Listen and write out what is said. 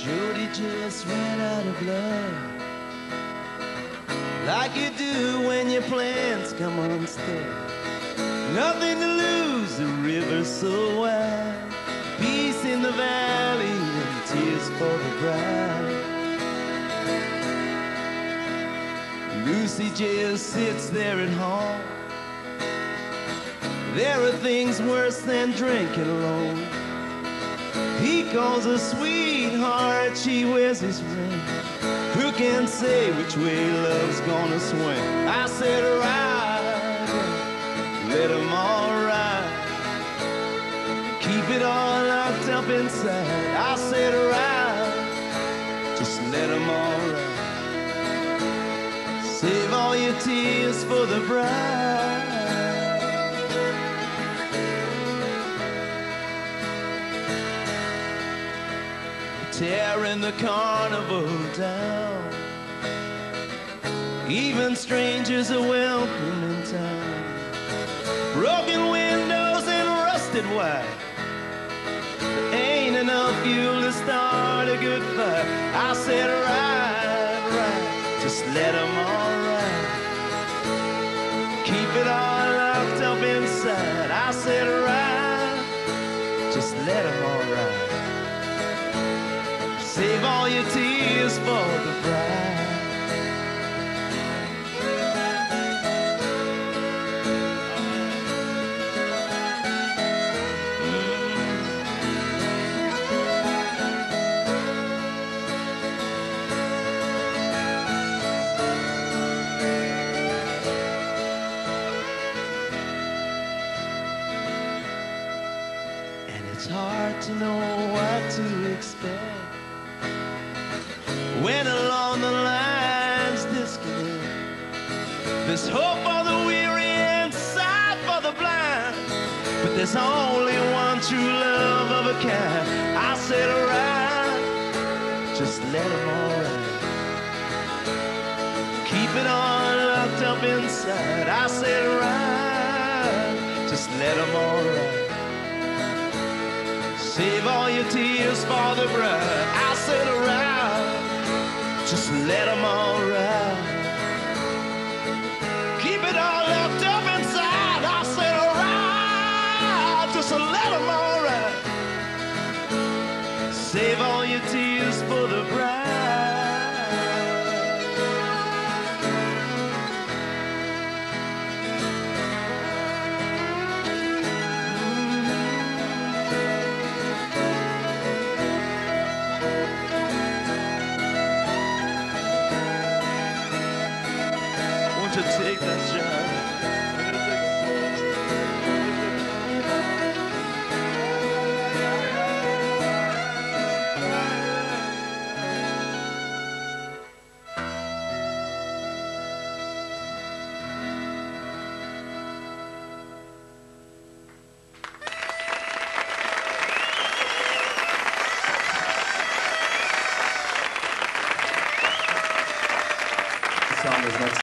Jody just ran out of blood, like you do when your plans come unstuck. Nothing to lose, the river's so wide. Peace in the valley and tears for the bride. Lucy just sits there at home. There are things worse than drinking alone. He calls her sweetheart, she wears his ring. Who can say which way love's gonna swing? I said ride, let 'em all ride. Keep it all locked up inside. I said ride, just let 'em all ride. Save all your tears for the bride. Tearing the carnival down. Even strangers are welcome in town. Broken windows and rusted wire. There ain't enough fuel to start a good fire. I said ride, ride, just let 'em all ride. Keep it all locked up inside. I said ride, just let 'em all ride. Save all your tears for the bride. And it's hard to know what to expect when along the lines disconnect. There's hope for the weary and sight for the blind, but there's only one true love of a kind. I said ride, just let 'em all ride. Keep it all locked up inside. I said ride, just let 'em all ride. Save all your tears for the bride. I said ride, just let 'em all ride. Keep it all locked up inside. I said ride, just let 'em all ride. Save all your tears for the bride. To take that job. Song is next.